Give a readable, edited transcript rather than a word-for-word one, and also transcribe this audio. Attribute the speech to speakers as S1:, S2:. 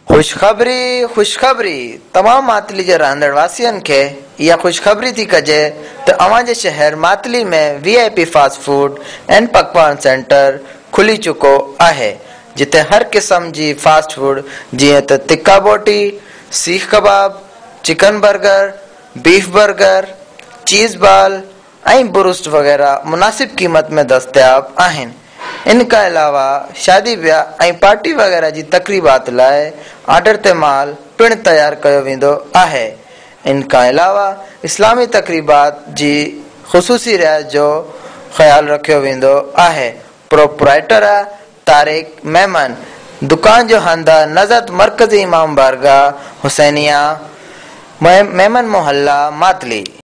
S1: खुशखबरी तमाम मातली जे रहंदड़ वासियन के या खुशखबरी थी कजे तो अवां जे शहर मातली में VIP फास्ट फूड एंड पकवान सेंटर खुली चुको आहे, जिते हर किस्म जी फास्ट फूड जिए तो tikka boti, seekh kebab, chicken burger, beef burger, cheese ball ऐं बुरुस्ट वगैरह मुनासिब कीमत में दस्तियाब आहिनि। इनका अलावा शादी ब्याह ऐं पार्टी वगैरह जी तकरीबात लाइ ऑर्डर ते माल पिण तैयार कयो वेंदो आहे। इनका अलावा इस्लामी तकरीबात जी ख़ुसूसी रियायत जो ख्याल रखियो वेंदो आहे। प्रोपराइटर तारिक मेमन। दुकान जो हंधा नज़र मरकजी इमाम बारगाह हुसैनिया, मेमन मोहल्ला, मातली।